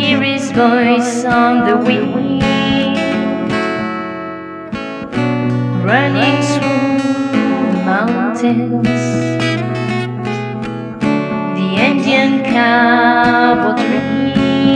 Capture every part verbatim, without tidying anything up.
hear his voice on the wind, running through the mountains. The Indian Cowboy dreams.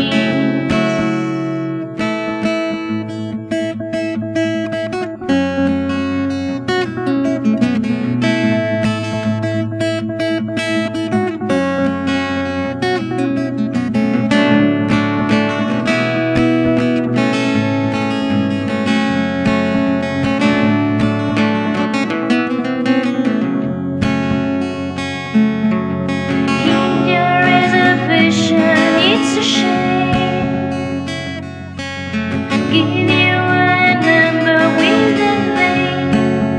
It's a shame, give you a number with a name,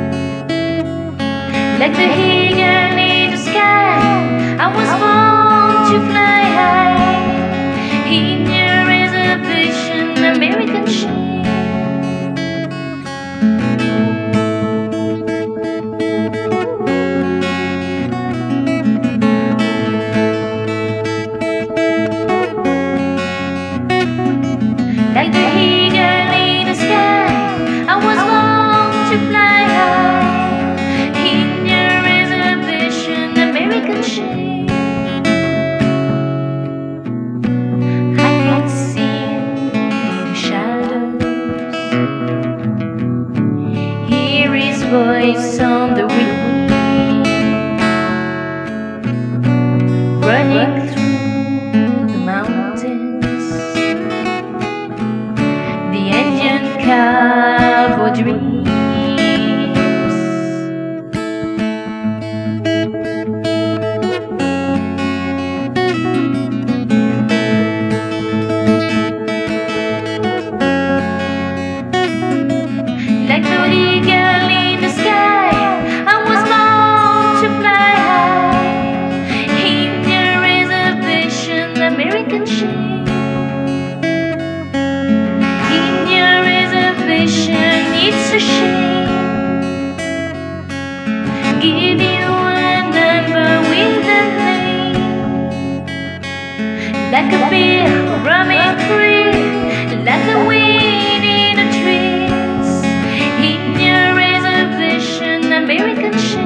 like the eagle in the sky. I was born to fly high. In your reservation, American shame. Like the eagle in the sky, I was born to fly high. In your reservation, American shame. I can see the shadows, hear his voice on the wind, running through the mountains. The Indian Cowboy dreams. Like the eagle in the sky, I was born to fly high. In your reservation, American shame. It's a shame, give you a number with a name, like a bee roaming free, like the wind in the trees. In your reservation, American shame.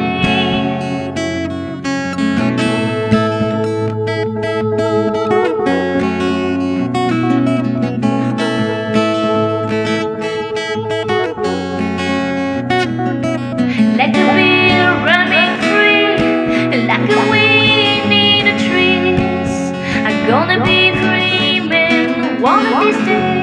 Like a bee running free, like a wind in the trees. I'm gonna be free, man, one of these days.